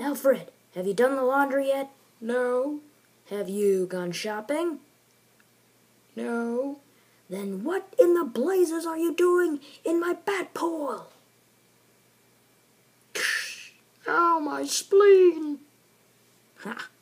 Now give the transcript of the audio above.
Alfred, have you done the laundry yet? No. Have you gone shopping? No. Then what in the blazes are you doing in my bat pool? Ow, my spleen! Ha!